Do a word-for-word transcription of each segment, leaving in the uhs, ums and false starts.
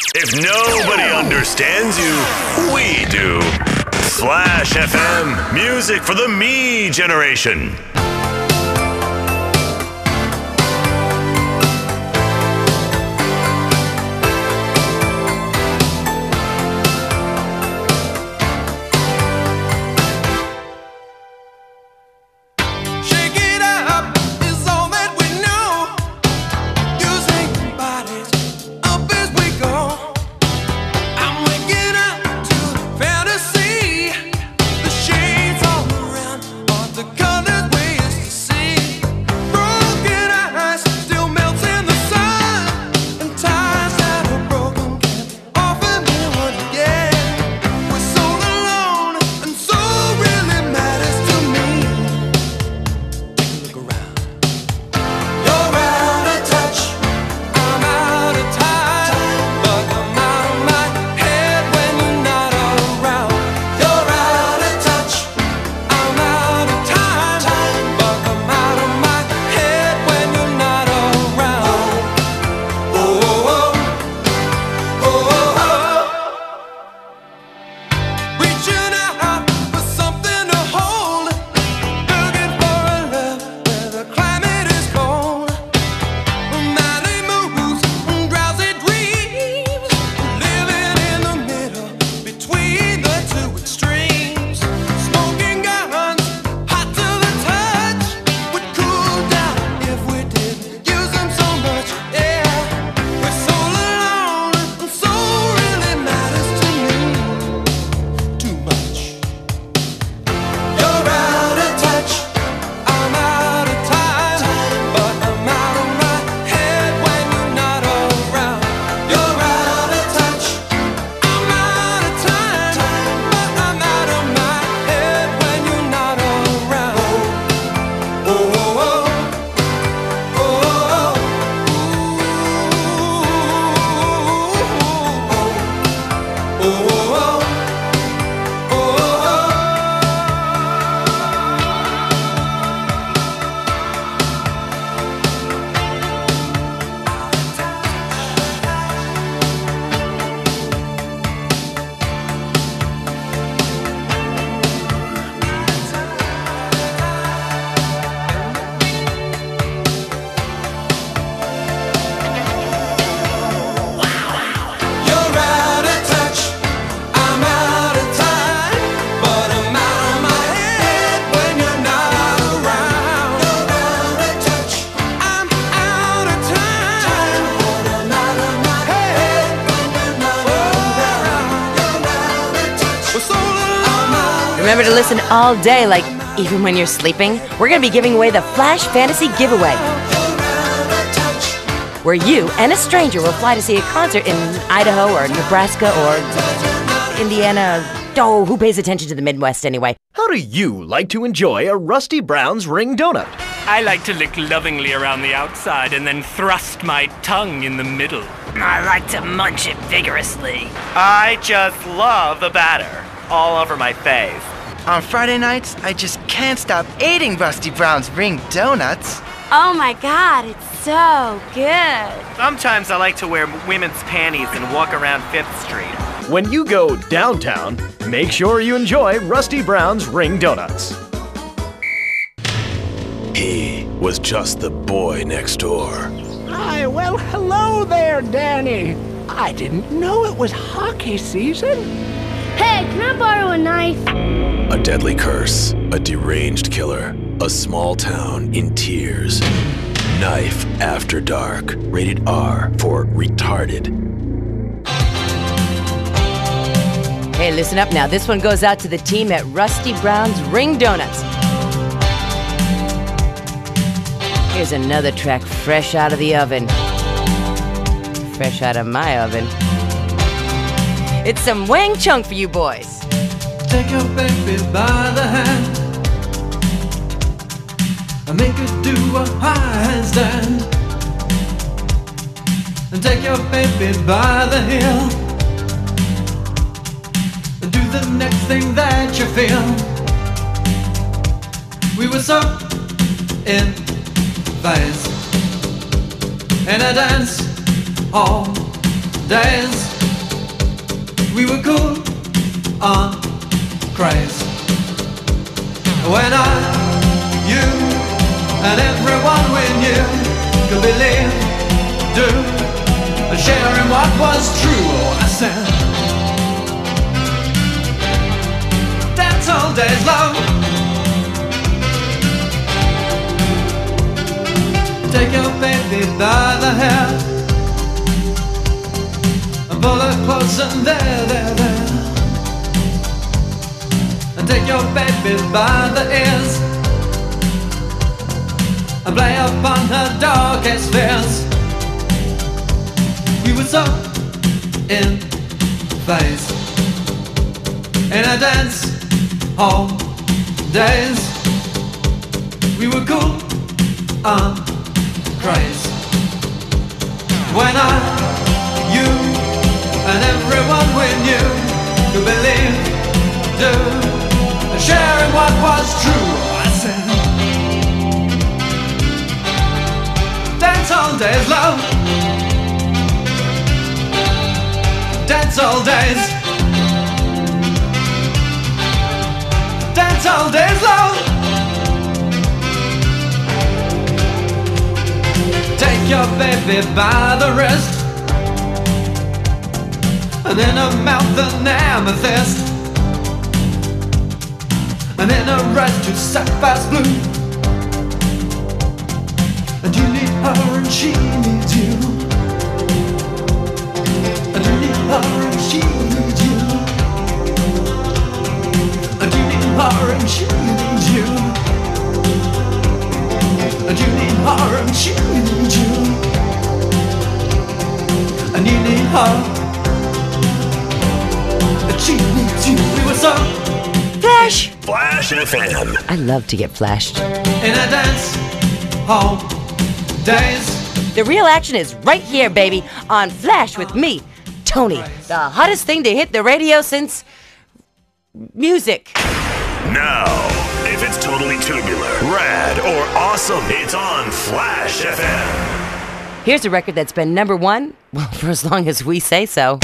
If nobody understands you, we do. Flash F M, music for the me generation. Remember to listen all day, like even when you're sleeping. We're going to be giving away the Flash Fantasy Giveaway, where you and a stranger will fly to see a concert in Idaho or Nebraska or Indiana. Oh, who pays attention to the Midwest anyway? How do you like to enjoy a Rusty Brown's ring donut? I like to lick lovingly around the outside and then thrust my tongue in the middle. I like to munch it vigorously. I just love the batter all over my face. On Friday nights, I just can't stop eating Rusty Brown's ring donuts. Oh my God, it's so good. Sometimes I like to wear women's panties and walk around Fifth Street. When you go downtown, make sure you enjoy Rusty Brown's ring donuts. He was just the boy next door. Hi, well, hello there, Danny. I didn't know it was hockey season. Hey, can I borrow a knife? A deadly curse, a deranged killer, a small town in tears. Knife After Dark, rated R for retarded. Hey, listen up now. This one goes out to the team at Rusty Brown's Ring Donuts. Here's another track fresh out of the oven. Fresh out of my oven. It's some Wang Chung for you boys. Take your baby by the hand and make her do a high handstand. And take your baby by the heel and do the next thing that you feel. We were so in phase in a dance all days. we were cool on craze. When I, you, and everyone we knew could believe, do, and share in what was true. Oh, I said, dance all days long. Take your baby by the hair and pull her close and there, there, there. And take your baby by the ears and play upon her darkest fears. We were so in phase in a dance hall days. We were cool on craze. When I, you, and everyone we knew could believe, do, and share in what was true. I said, dance all days, love. Dance all days. Dance all days, love. Take your baby by the wrist and in her mouth an amethyst, and in her eyes two sapphire's blue. And you need her and she needs you, and you need her and she needs you, and you need her and she needs you, and you need her and she needs you, and you need her and she needs you. We were so Flash! Flash F M. I love to get flashed. in a dance hall days. The real action is right here, baby, on Flash with me, Toni. The hottest thing to hit the radio since music. Now, if it's totally tubular, rad, or awesome, it's on Flash F M. Here's a record that's been number one, well, for as long as we say so.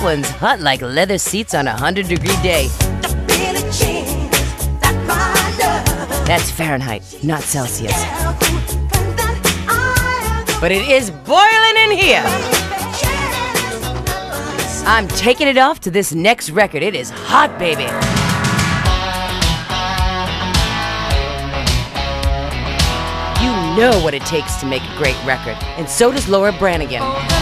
one's hot like leather seats on a hundred degree day. That's Fahrenheit, not Celsius. But it is boiling in here. I'm taking it off to this next record. It is hot, baby. You know what it takes to make a great record, and so does Laura Branigan.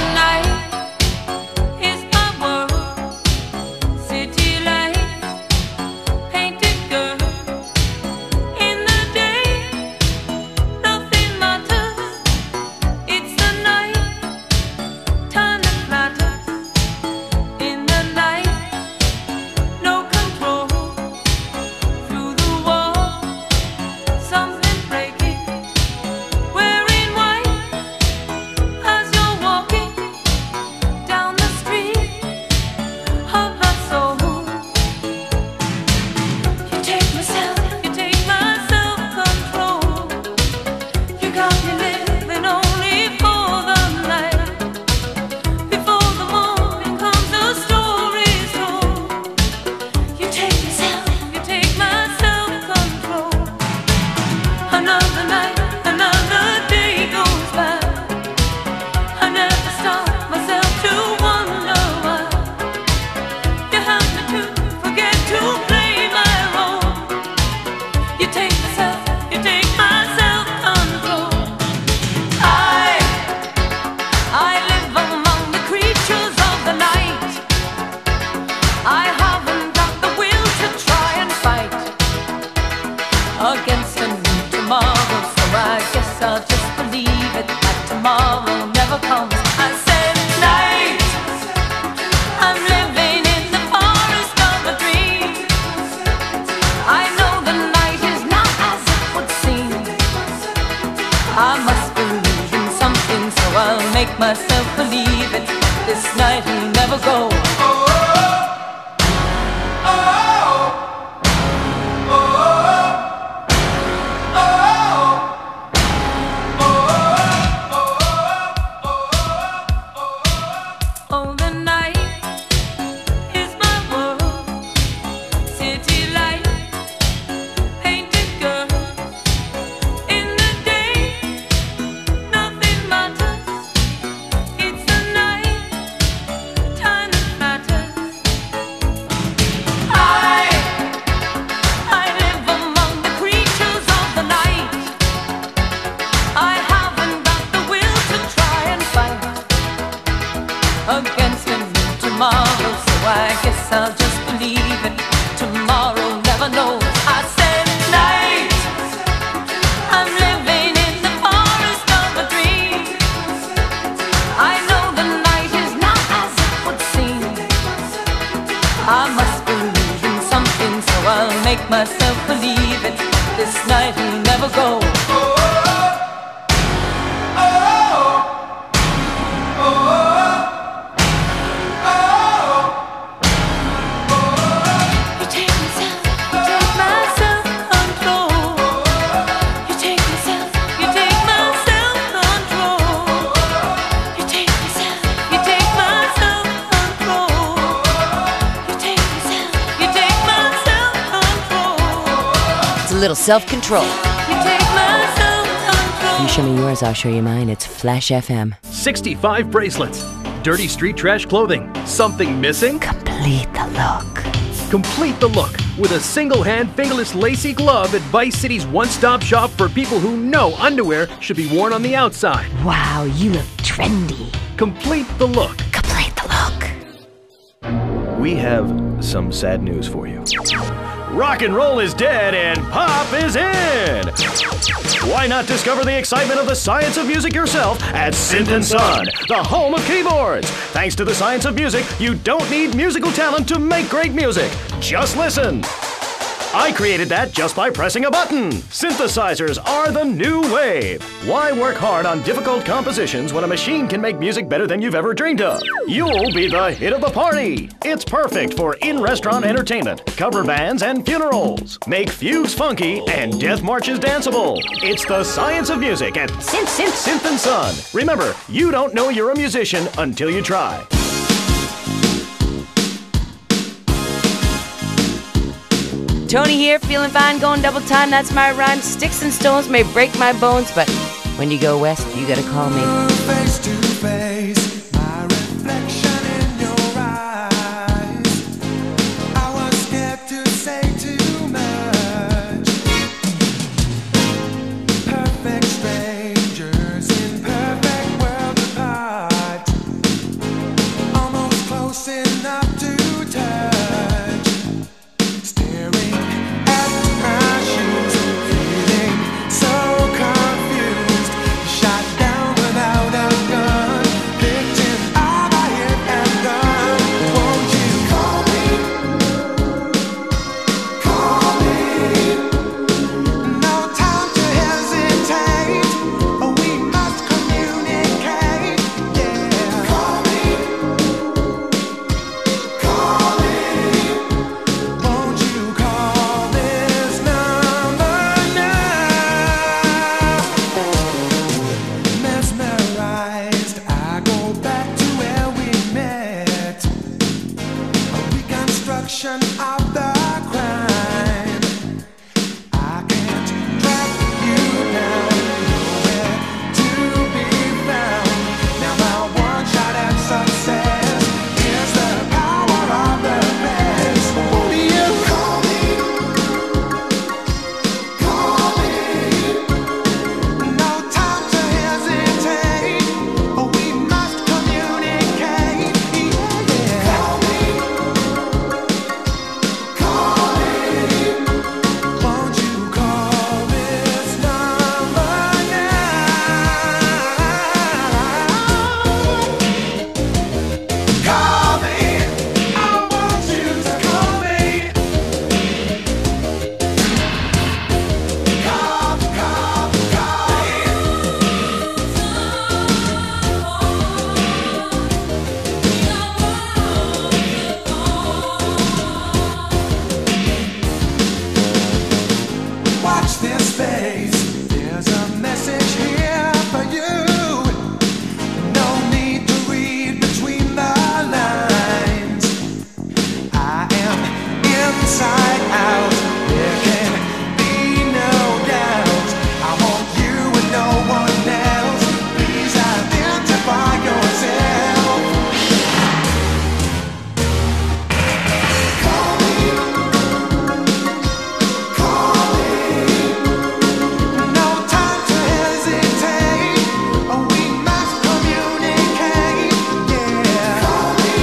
Self-control. You show me yours, I'll show you mine. It's Flash F M. sixty-five bracelets. Dirty street trash clothing. Something missing? Complete the look. Complete the look with a single-hand fingerless lacy glove at Vice City's one-stop shop for people who know underwear should be worn on the outside. Wow, you look trendy. Complete the look. Complete the look. We have some sad news for you. Rock and roll is dead and pop is in! Why not discover the excitement of the science of music yourself at Synth and Son, the home of keyboards? Thanks to the science of music, you don't need musical talent to make great music. Just listen. I created that just by pressing a button. Synthesizers are the new wave. Why work hard on difficult compositions when a machine can make music better than you've ever dreamed of? You'll be the hit of the party. It's perfect for in-restaurant entertainment, cover bands, and funerals. Make fugues funky and death marches danceable. It's the science of music at Synth, Synth, Synth and Son. Remember, you don't know you're a musician until you try. Toni here, feeling fine, going double time. That's my rhyme. Sticks and stones may break my bones, but when you go west, you gotta call me. Face to face, my reflection in your eyes. I was scared to say too much. Perfect strangers in perfect worlds apart. Almost close enough to touch. Staring at my shoes, feeling so confused. Shot down without a gun, victim of a hit and run. Won't you call me? Call me. No time to hesitate. Oh, we must communicate. Yeah. Call me. Call me. Won't you call this number now? Mesmerized, I go back to where we met. A reconstruction of the crime. I can't track you down, nowhere to be found. Now my one shot at success is the power of the best. Won't you call me? Call me. No time to hesitate. Oh, we must communicate. Yeah, yeah. Call me. Call me. Won't you call this number now? Call me. I want you to call me. Call, call, call me. Watch this space. There's a message here for you. No need to read between the lines. I am inside out. There can be no doubt. I want you and no one else. Please identify yourself. Call me. Call me. No time to hesitate. Oh, we must communicate. Yeah. Call me.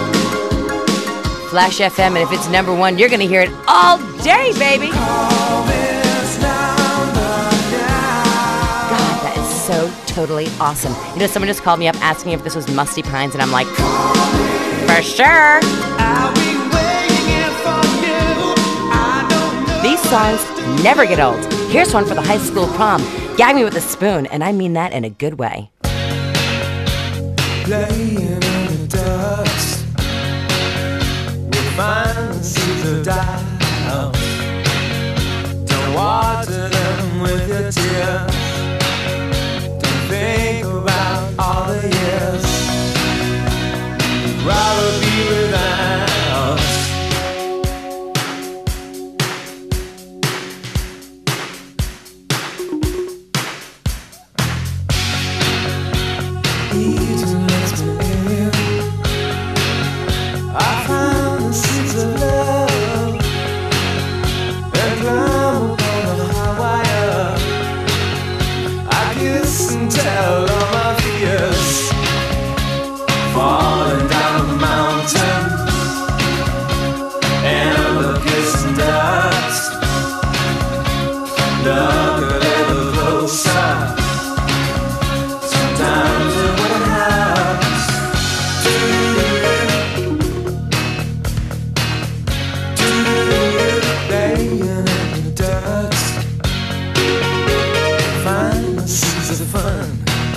Flash F M, and if it's number one, you're gonna hear it all day, baby. Call this number now. God, that is so totally awesome. You know, someone just called me up asking if this was Musty Pines, and I'm like, for sure. I'll be waiting here for you. I don't know. These songs never get old. Here's one for the high school prom. Gag me with a spoon, and I mean that in a good way. Playing in the dust. We find the seeds of doubt. Don't water them with your tears. Don't think about all the years. Rather be without. Easy makes me ill. I found the seeds of love and climb upon the high wire. I kiss and tell all my fears, falling down the mountain, and the kiss and dust. Look a little closer. Sometimes it will hurt. Laying in the dust. Find the seeds of fun.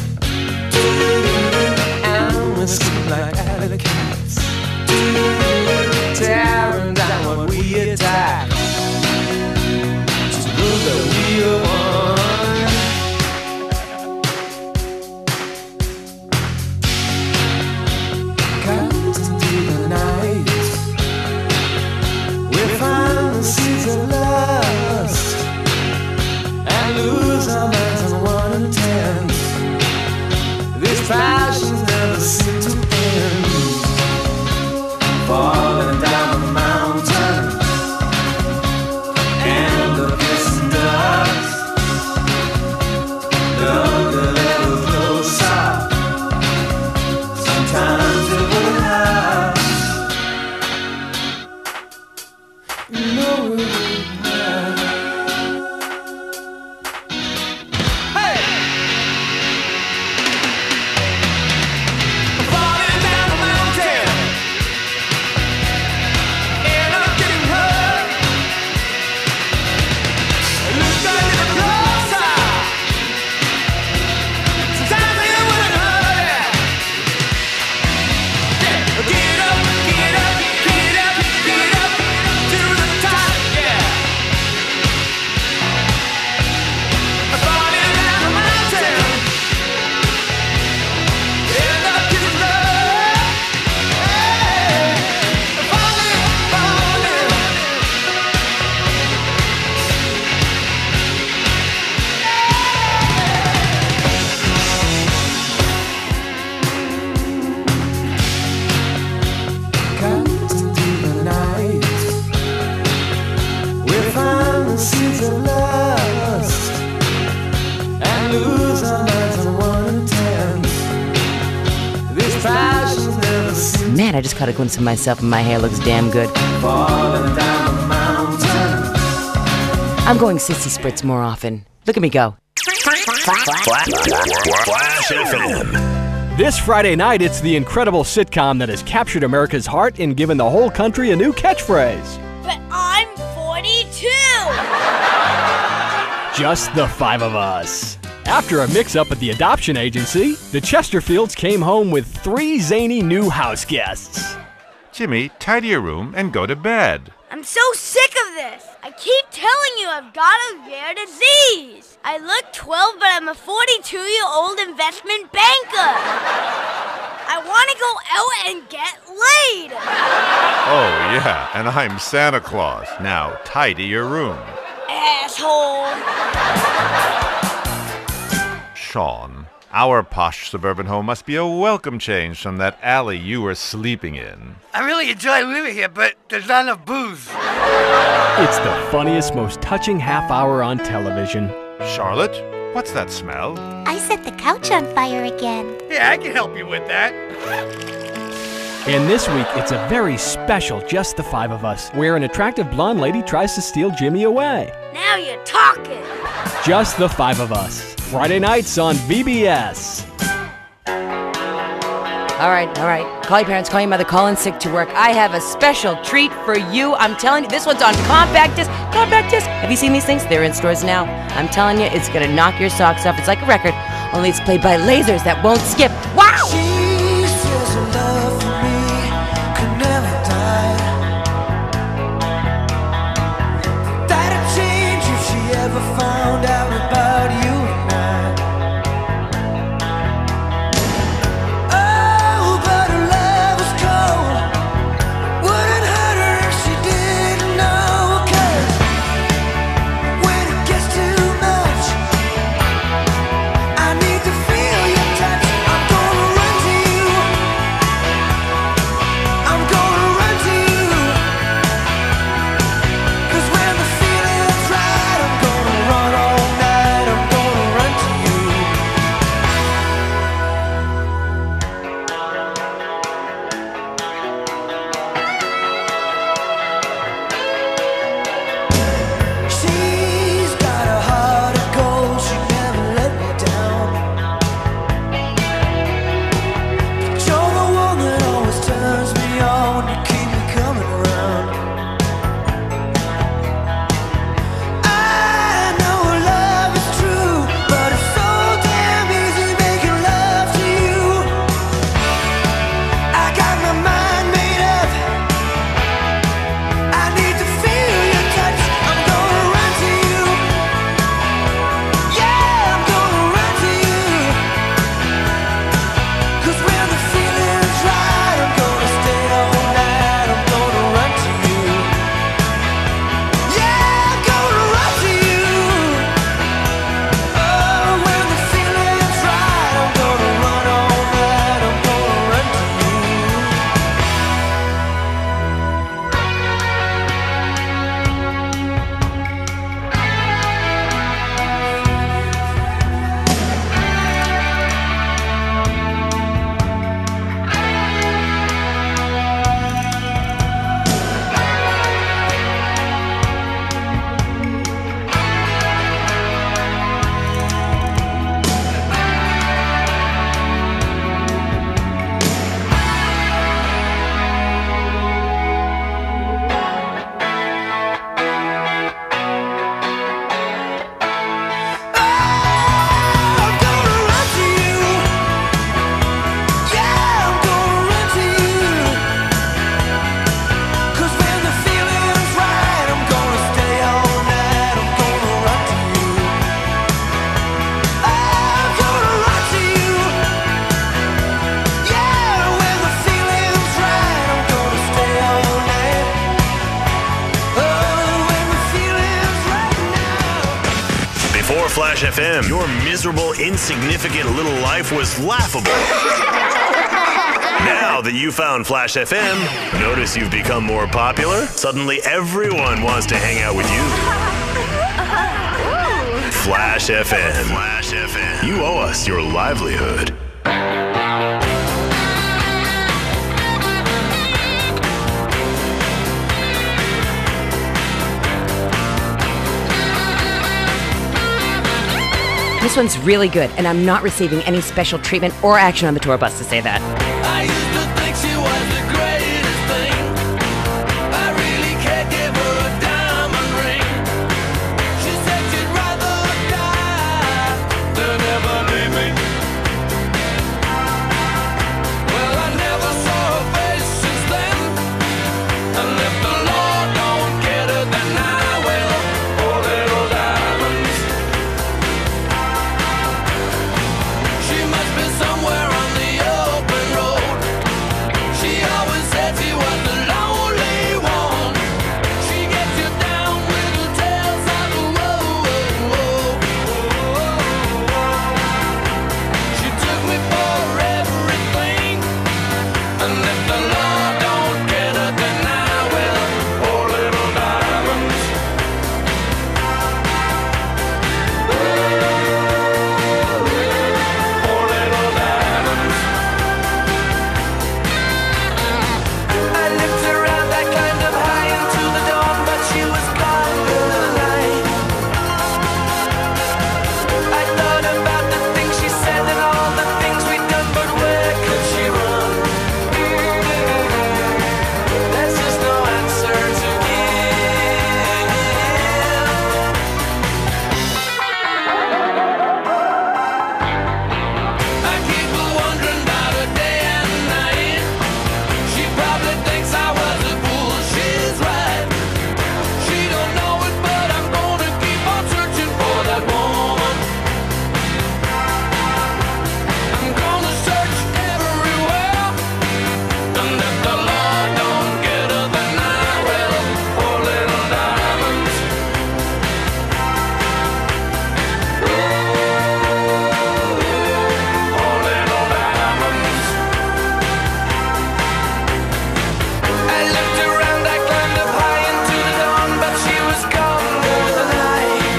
Man, I just caught a glimpse of myself and my hair looks damn good. Falling down the mountain. I'm going sissy spritz more often. Look at me go. Flash F M. This Friday night, it's the incredible sitcom that has captured America's heart and given the whole country a new catchphrase. But I'm forty-two! Just the five of us. After a mix-up at the adoption agency, the Chesterfields came home with three zany new house guests. Jimmy, tidy your room and go to bed. I'm so sick of this! I keep telling you I've got a rare disease! I look twelve, but I'm a forty-two-year-old investment banker! I want to go out and get laid! Oh, yeah, and I'm Santa Claus. Now, tidy your room. Asshole! Sean, our posh suburban home must be a welcome change from that alley you were sleeping in. I really enjoy living here, but there's not enough booze. It's the funniest, most touching half hour on television. Charlotte, what's that smell? I set the couch on fire again. Yeah, I can help you with that. And this week, it's a very special Just the Five of Us, where an attractive blonde lady tries to steal Jimmy away. Now you're talking! Just the Five of Us. Friday nights on V B S. All right, all right. Call your parents, call your mother, call in sick to work. I have a special treat for you. I'm telling you, this one's on compact disc. Compact disc. Have you seen these things? They're in stores now. I'm telling you, it's going to knock your socks off. It's like a record, only it's played by lasers that won't skip. Wow! She says her love for me could never die. That'd change if she ever found out about you and I. Oh, but her love was cold. Wouldn't hurt her if she didn't know. 'Cause when it gets too much, I need to feel your touch. I'm gonna run to you. I'm gonna run to you. 'Cause when the feeling's right, I'm gonna run all night. I'm gonna run to you. She's got a heart of gold. She never let me down. But you're the one that always turns me on. You keep me coming around. I know her love is true, but it's so damn easy making love to you. I got my mind made up. I need to feel your touch. I'm gonna run to you. Yeah, I'm gonna run to you. 'Cause when the feeling's right, I'm gonna stay all night. I'm gonna run to you. Yeah, I'm gonna run to you. Oh, when the feeling's right, I'm gonna run all night. I'm gonna run to you. I'm gonna run to you. Yeah, I'm gonna run to you. 'Cause when the feeling's right, I'm gonna stay all night. I'm gonna run to you. I'm gonna run to you. Yeah, when the feeling's right, I'm gonna stay all night. Oh, when the feeling's right now. Before Flash F M, your miserable, insignificant little life was laughable. Now that you found Flash F M, notice you've become more popular? Suddenly everyone wants to hang out with you. Flash F M. Flash F M. You owe us your livelihood. This one's really good, and I'm not receiving any special treatment or action on the tour bus to say that. I used to think she was the greatest thing. I really can't give her a diamond ring. She said she'd rather die than ever leave me. Well, I never saw her face since then. And if the Lord don't get her, then I will. Poor little diamonds. She must be somewhere on the open road. She always said she was the lonely one. She gets you down with the tales of the woe, woe, woe. She took me for everything. And if the Lord don't get her, then I will. Poor little diamonds. Poor little diamonds. I looked around, I climbed up high into the dawn, but she was gone in the night. I thought about the things she said and all the things we'd done, but where could she run? There's just no answer to give. I keep wondering about her day and night. She probably thinks I was a fool. She's right. She don't know it, but I'm gonna keep on searching for that woman. I'm gonna search everywhere. And if the Lord don't get her, then I will. Poor little diamonds. Poor little diamonds. I looked around, I climbed up high into the dawn, but she was gone with the night.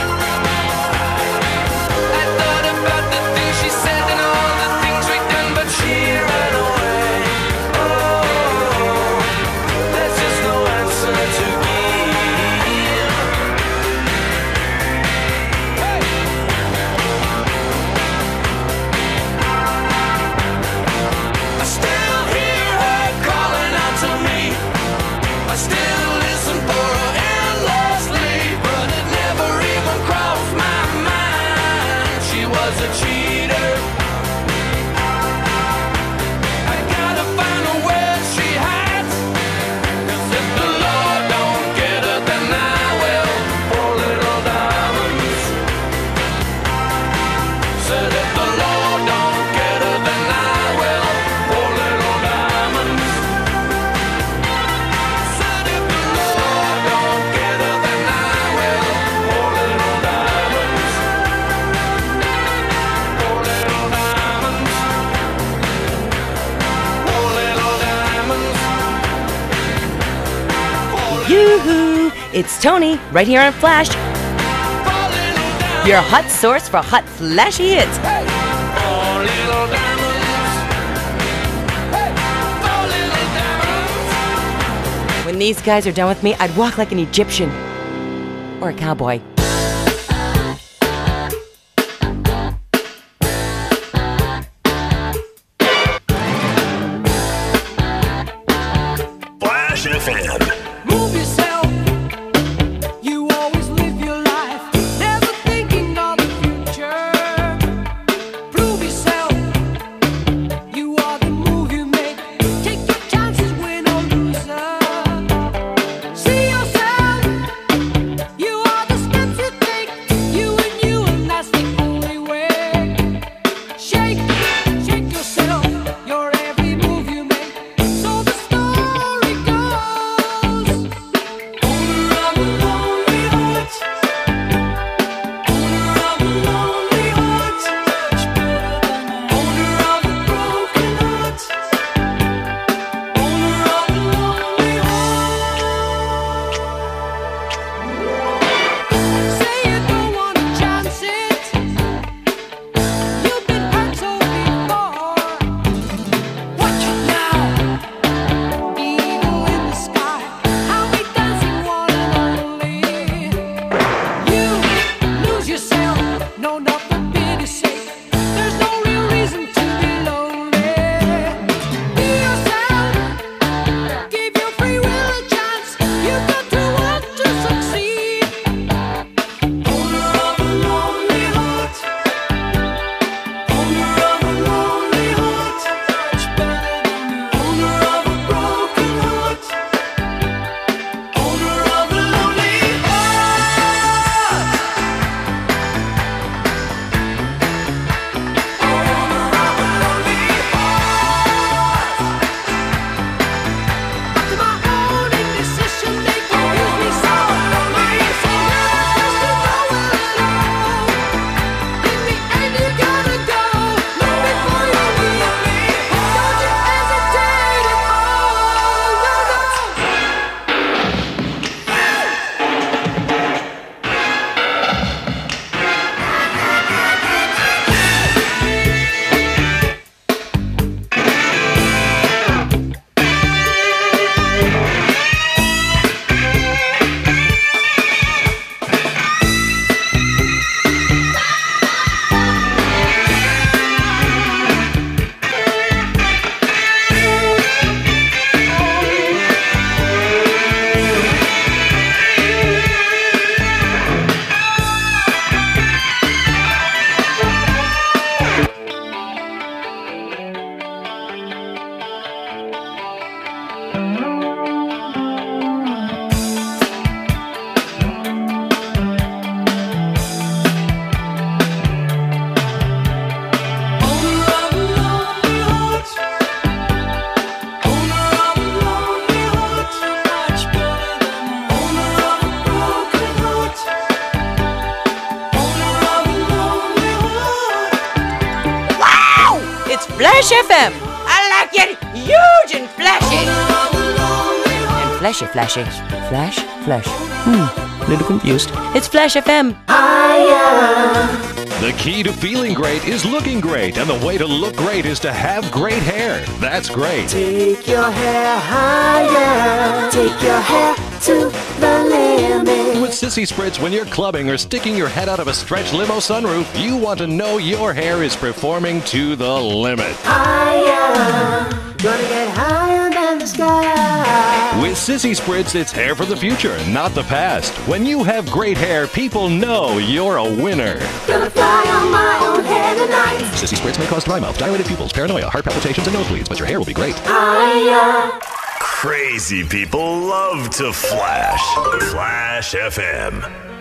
I thought about the things she said and all the things we'd done, but she ran away. Oh, there's just no answer to give. I still hear her calling out to me. I still listen for her endlessly, but it never even crossed my mind she was a cheater. I gotta find her where she hides, 'cause if the Lord don't get her, then I will. Poor little diamonds. Said if the Lord don't get her, then I will. Poor little diamonds. Said if the Lord don't get her, then I will. Poor little diamonds. Poor little diamonds. Poor little diamonds. Yoo-hoo! It's Toni, right here on Flash, your hot source for hot, flashy hits. Poor little diamonds. Poor little diamonds. When these guys are done with me, I'd walk like an Egyptian. Or a cowboy. Flash F M. Move yourself. You always live your life, never thinking of the future. Prove yourself. You are the move you make. Take your chances, win or loser. See yourself. You are the steps Flash F M. I like it huge and flashy. And flashy, flashy. Flash, flash. Hmm, little confused. It's Flash F M. The key to feeling great is looking great, and the way to look great is to have great hair. That's great. Take your hair higher. Take your hair to the limit. With Sissy Spritz, when you're clubbing or sticking your head out of a stretch limo sunroof, you want to know your hair is performing to the limit. Higher. Gonna get higher than the sky. With Sissy Spritz, it's hair for the future, not the past. When you have great hair, people know you're a winner. Gonna fly on my own hair tonight. Sissy Spritz may cause dry mouth, dilated pupils, paranoia, heart palpitations, and nosebleeds, but your hair will be great. Higher. Crazy people love to flash. Flash F M.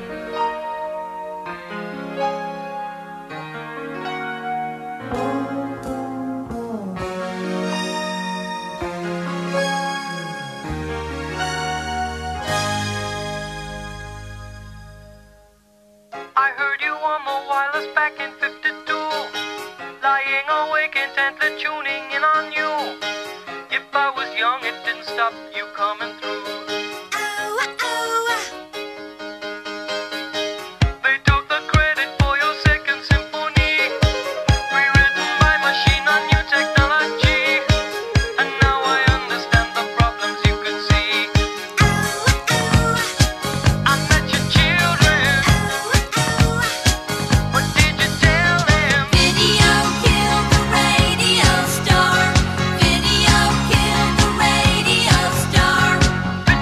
I heard you on the wireless back in fifty-two, lying awake intently tuning in on you. If I was young, it didn't stop you coming through. They took the credit for your second symphony, rewritten by machine on new technology. And now I understand the problems you could see. I met your children. What did you tell them? Video killed the radio star. Video killed the radio star.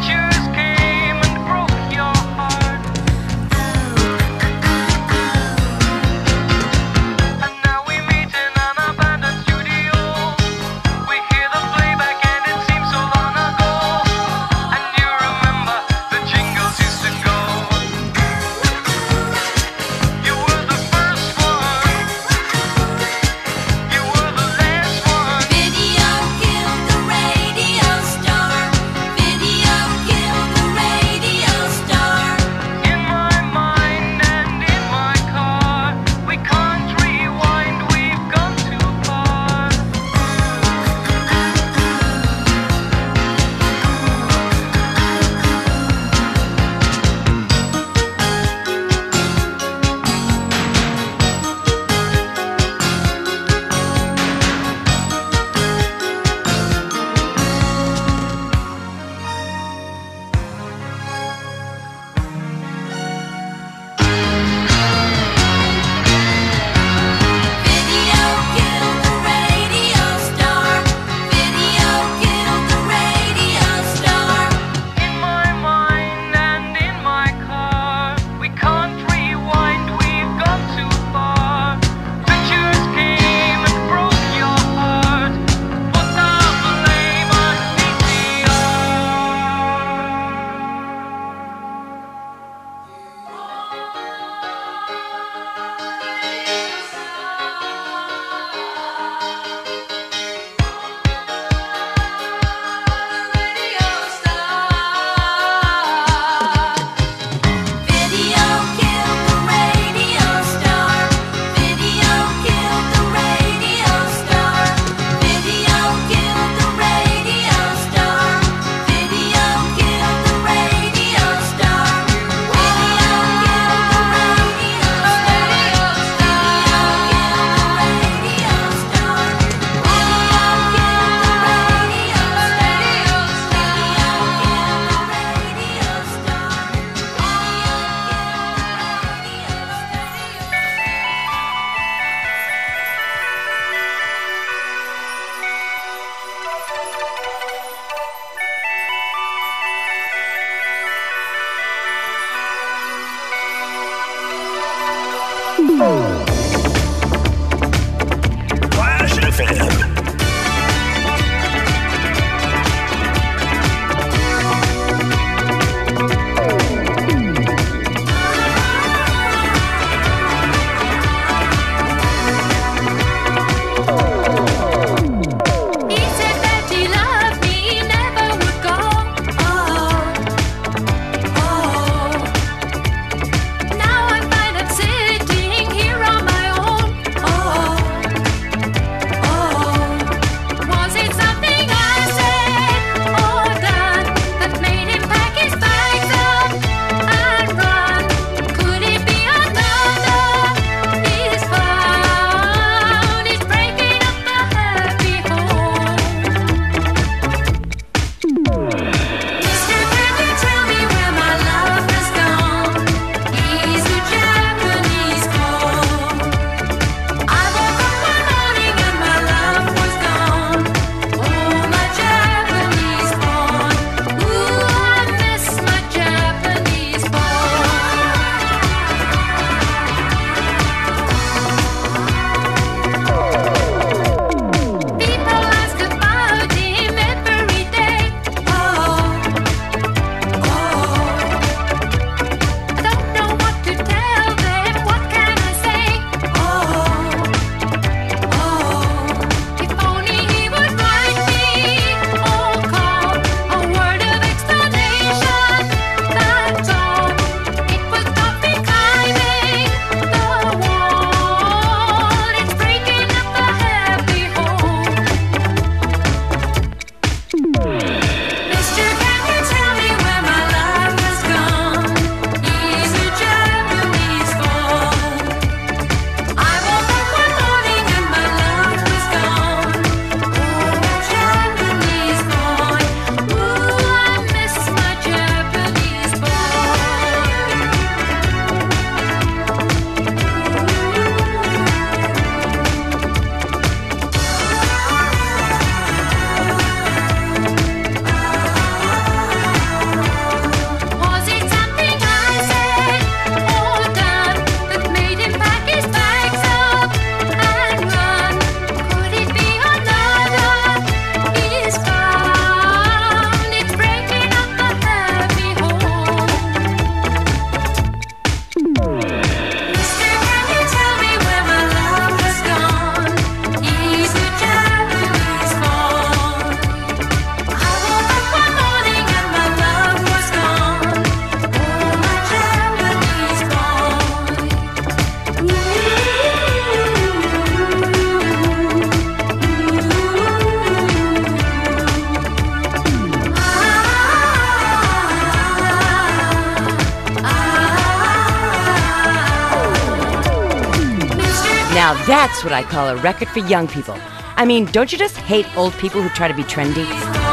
Now that's what I call a record for young people. I mean, don't you just hate old people who try to be trendy?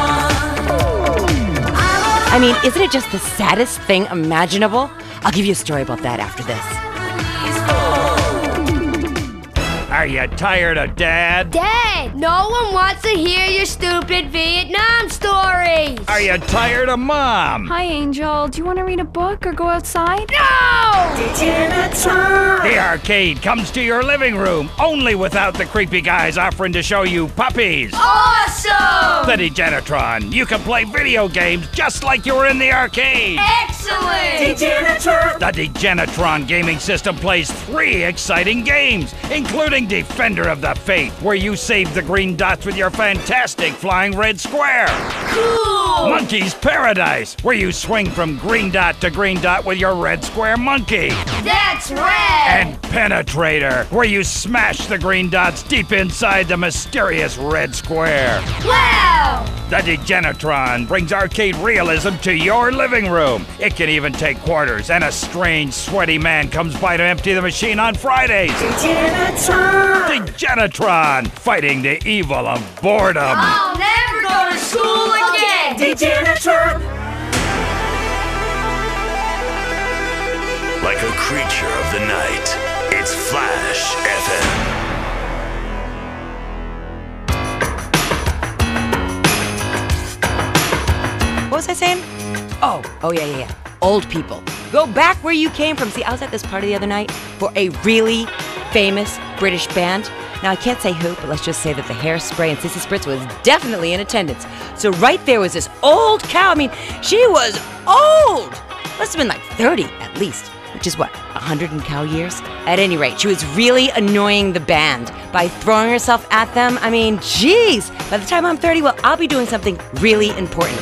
I mean, isn't it just the saddest thing imaginable? I'll give you a story about that after this. Are you tired of Dad? Dad, no one wants to hear your stupid Vietnam stories. Are you tired of Mom? Hi, Angel. Do you want to read a book or go outside? No! The arcade comes to your living room, only without the creepy guys offering to show you puppies. Awesome! The Degenitron. You can play video games just like you were in the arcade. Excellent! Degenitron. The Degenitron gaming system plays three exciting games, including Defender of the Faith, where you save the green dots with your fantastic flying red square. Cool! Monkey's Paradise, where you swing from green dot to green dot with your red square monkey. That's red! And Penetrator, where you smash the green dots deep inside the mysterious red square. Wow! The Degenitron brings arcade realism to your living room. It can even take quarters, and a strange, sweaty man comes by to empty the machine on Fridays. Degenitron! Degenitron, fighting the evil of boredom. I'll never go to school again! Degenitron! Like a creature of the night, it's Flash F M. What was I saying? Oh, oh yeah, yeah, yeah. Old people. Go back where you came from. See, I was at this party the other night for a really famous British band. Now, I can't say who, but let's just say that the Hairspray and Sissy Spritz was definitely in attendance. So right there was this old cow. I mean, she was old. Must have been like thirty at least, which is what, one hundred in cow years? At any rate, she was really annoying the band by throwing herself at them. I mean, geez, by the time I'm thirty, well, I'll be doing something really important.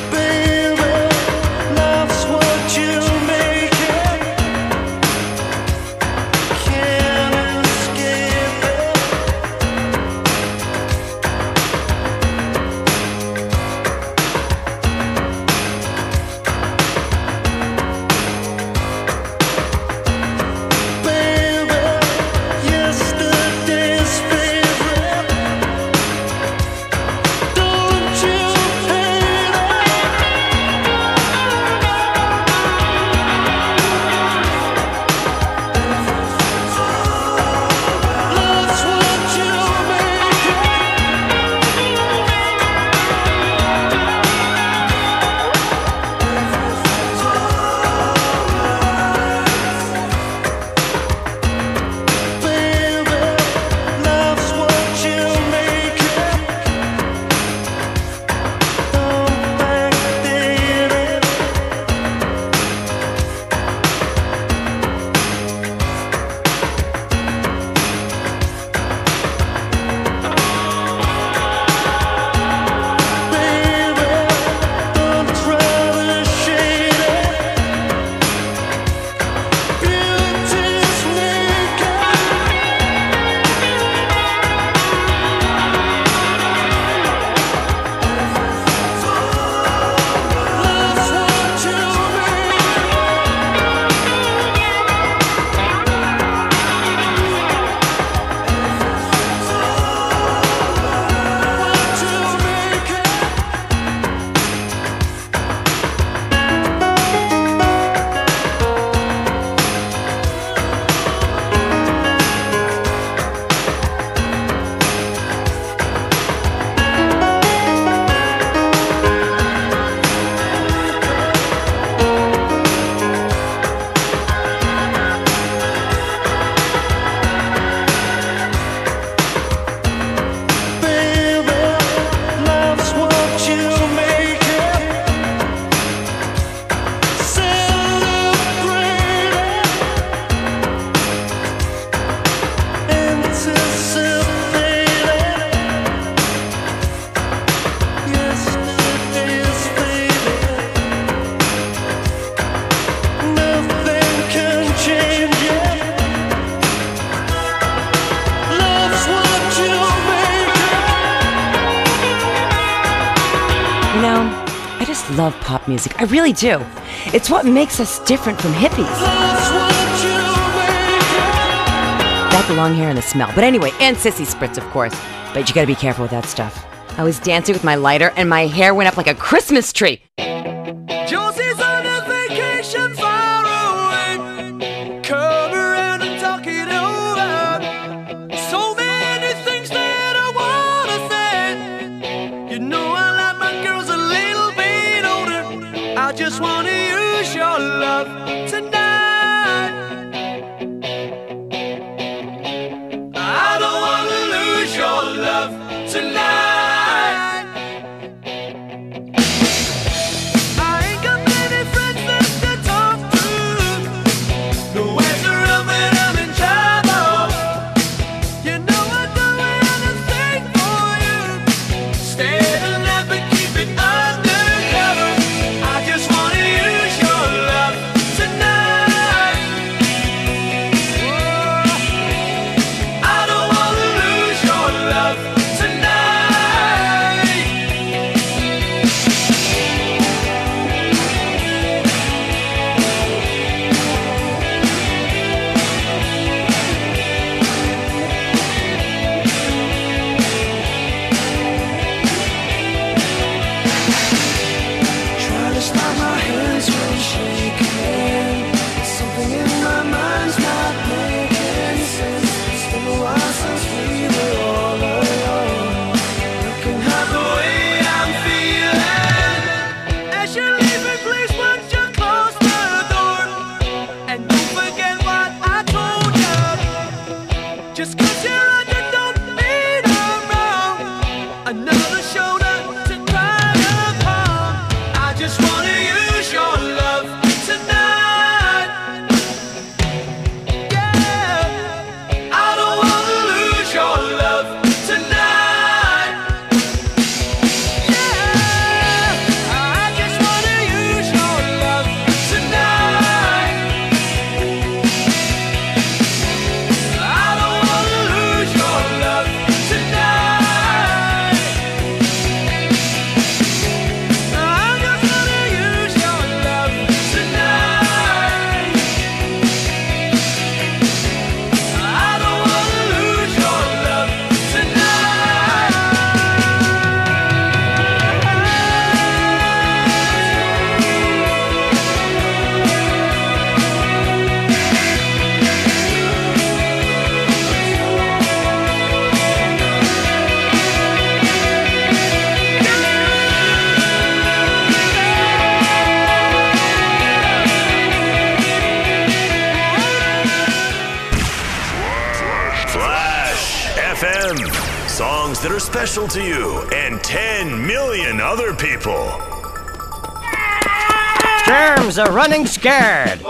Love pop music. I really do. It's what makes us different from hippies. That the long hair and the smell. But anyway, and sissy spritz, of course. But you gotta be careful with that stuff. I was dancing with my lighter and my hair went up like a Christmas tree. Josie's on a vacation far away. Come around and talk it over. So many things that I wanna say. You know I like my girls a little bit older. I just wanna use your love tonight. I don't wanna lose your love tonight. Songs that are special to you and ten million other people. Germs are running scared.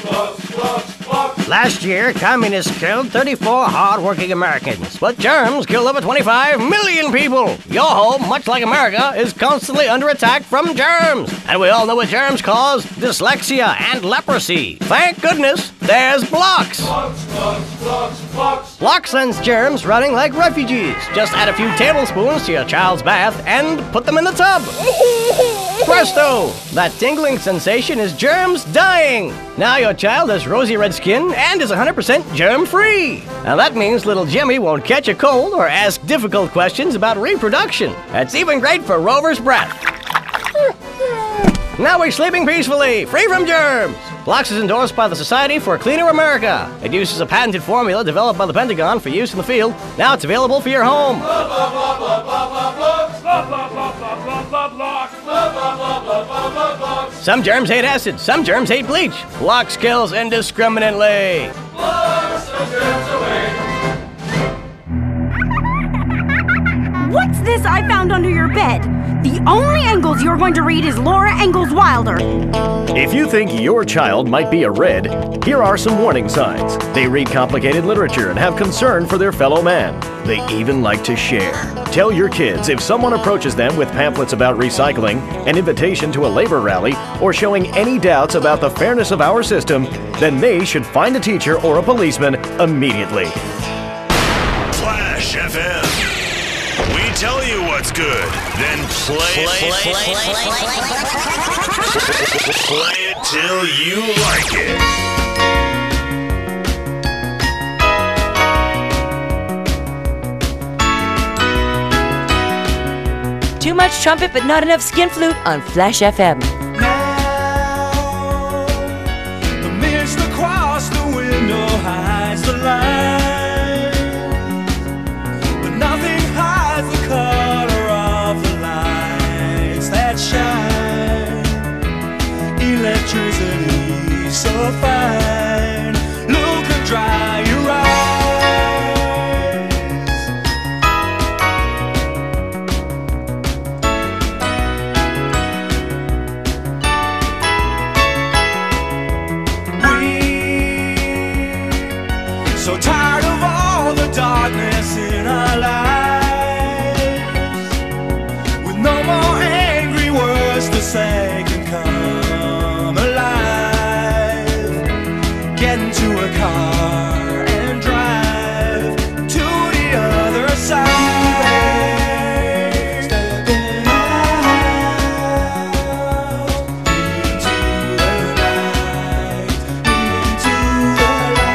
Last year, communists killed thirty-four hard-working Americans, but germs killed over twenty-five million people. Your home, much like America, is constantly under attack from germs. And we all know what germs cause: dyslexia and leprosy. Thank goodness, there's Blocks. Blocks, blocks, blocks, blocks. Blocks sends germs running like refugees. Just add a few tablespoons to your child's bath and put them in the tub. Presto! That tingling sensation is germs dying. Now your child has rosy red skin and is one hundred percent germ-free. Now that means little Jimmy won't catch a cold or ask difficult questions about reproduction. It's even great for Rover's breath. Now we're sleeping peacefully, free from germs. Blocks is endorsed by the Society for a Cleaner America. It uses a patented formula developed by the Pentagon for use in the field. Now it's available for your home. Some germs hate acid, some germs hate bleach. Blocks kills indiscriminately. What's this I found under your bed? The only Engels you're going to read is Laura Ingalls Wilder. If you think your child might be a red, here are some warning signs. They read complicated literature and have concern for their fellow man. They even like to share. Tell your kids if someone approaches them with pamphlets about recycling, an invitation to a labor rally, or showing any doubts about the fairness of our system, then they should find a teacher or a policeman immediately. Flash F M. We tell you what's good, then play, play, play, play, play, play it till you like it. Too much trumpet but not enough skin flute on Flash F M. The mist across the window hides the light, but nothing hides the color of the lights that shine. Electricity so fine, look and dry your eyes. So tired of all the darkness in our lives, with no more angry words to say can come alive. Get into a car and drive to the other side. Stepping out into the night, into the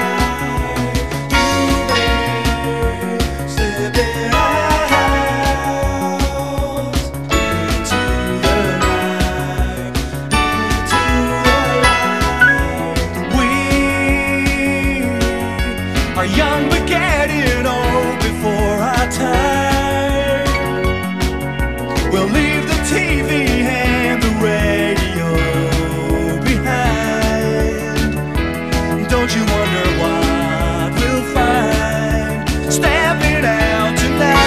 young but getting old before our time. We'll leave the T V and the radio behind. Don't you wonder what we'll find stepping out tonight?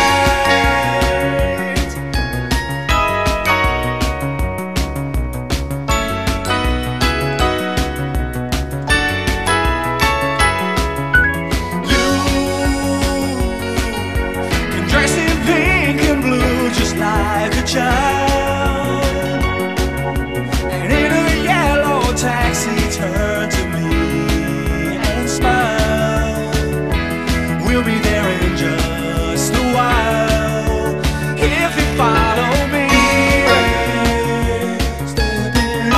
Like a child, and in a yellow taxi turn to me and smile. We'll be there in just a while if you follow me. Stepping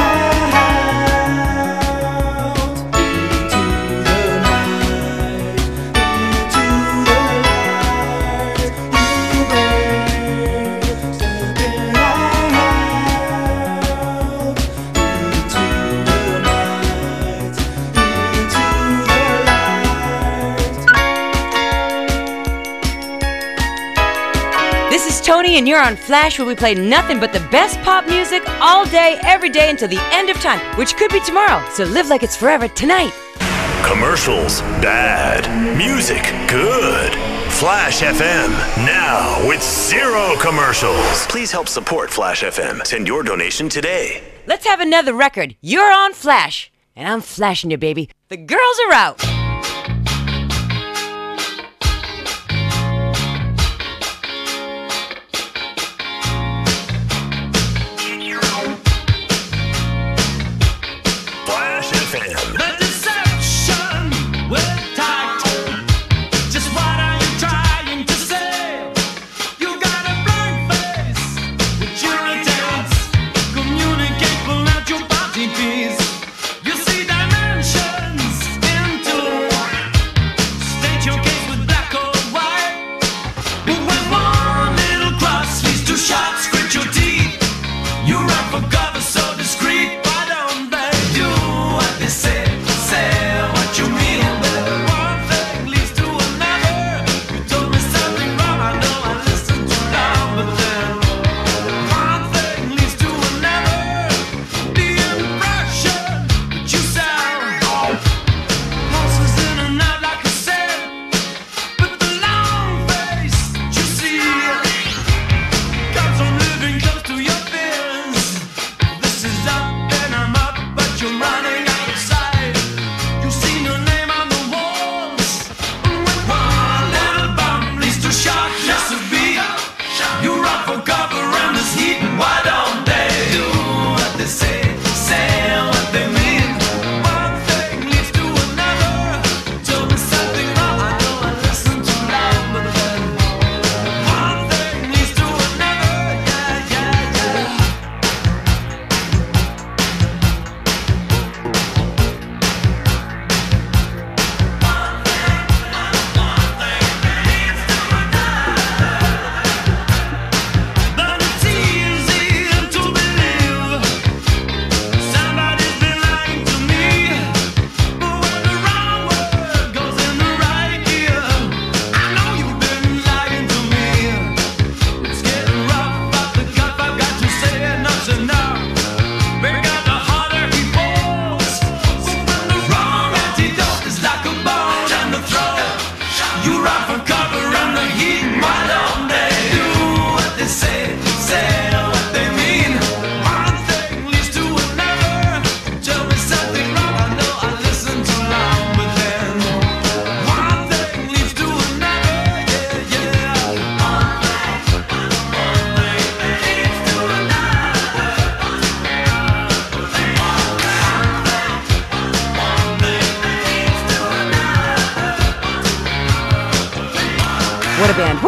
out into the night, into the light, you babe. Stepping out into the night, into the light. This is Toni, and you're on Flash, where we play nothing but the best pop music all day, every day until the end of time, which could be tomorrow. So live like it's forever tonight. Commercials, bad. Music, good. Flash F M, now with zero commercials. Please help support Flash F M. Send your donation today. Let's have another record. You're on Flash, and I'm flashing you, baby. The girls are out. Flash F M. The deception with tact. Just what are you trying to say? You got a blank face with irritants. Communicate, pull out your body piece. You see dimensions into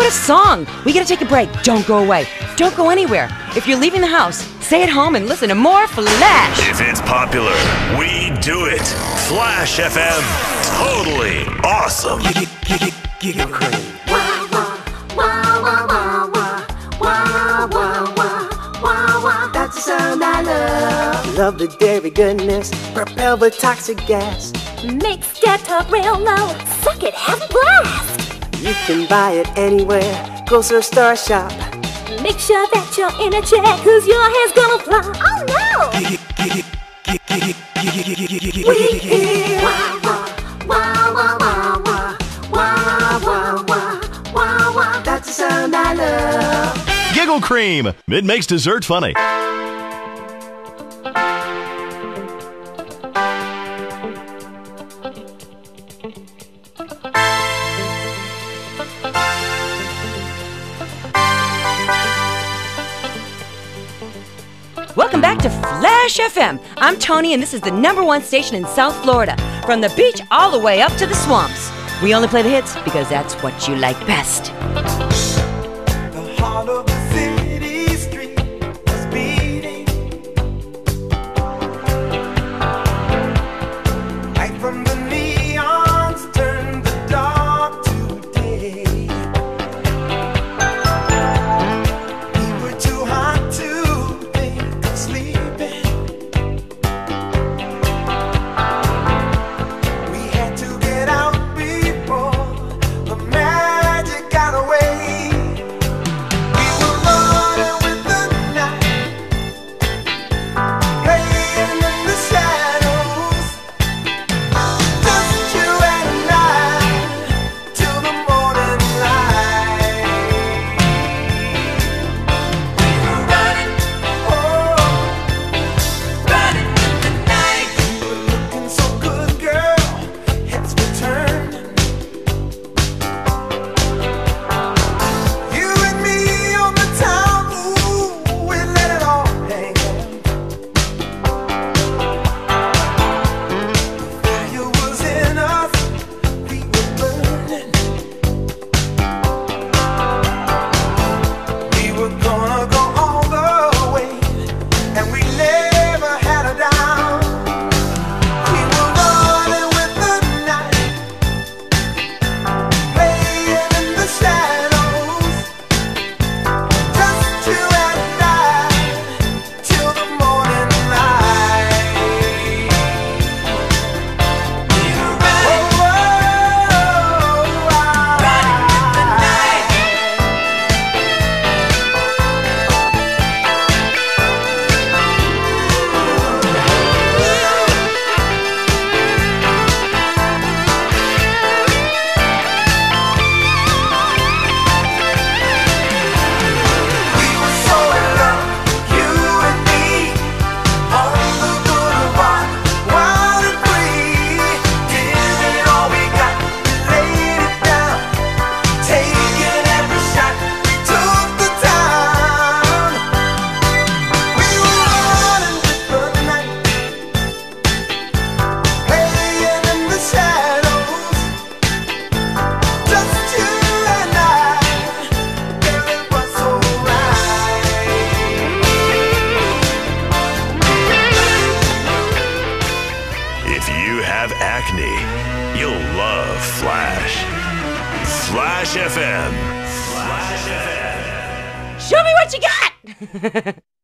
a song. We gotta take a break. Don't go away. Don't go anywhere. If you're leaving the house, stay at home and listen to more Flash. If it's popular, we do it. Flash F M. Totally awesome. Giggle Cream. Wah, wah, wah, wah, wah, wah, wah, wah, wah, wah, wah. That's the sound I love. Love the dairy goodness, propelled with toxic gas. Makes Dad talk real low. Suck it, have a blast. You can buy it anywhere. Grocer store shop. Make sure that you're in a chair, cause your hair's gonna fly. Oh no! We hear wah wah wah wah wah wah wah wah wah wah. That's the sound I love. Giggle Cream. It makes dessert funny. Welcome back to Flash F M. I'm Toni, and this is the number one station in South Florida. From the beach all the way up to the swamps. We only play the hits because that's what you like best. The heart of the city street was beating. Right from the neons turned the dark to day. We were too hot to sleeping. We had to get out before the magic got away. We were running with the night, playing in the shadows, just you and I, till the morning light. We were running, oh, running in the night. You were looking so good, girl. Heads were turning. You and me on the town, ooh, we let it all hang out. The fire was in us, we were burning. We were gonna go all the way, and we never had a doubt. We were running with the night, playing in the shadows, just you and I, till the morning light. We were running, oh, running with the night. We were so in love, you and me, on the boulevard, wild and free. Giving it all we got, we laid it down, taking every shot, we took the town. We were running with the night, playing in the shadows, just you and I. Girl, it was so right. If you have acne, you'll love Flash. Flash F M. Flash F M. Show me what you got!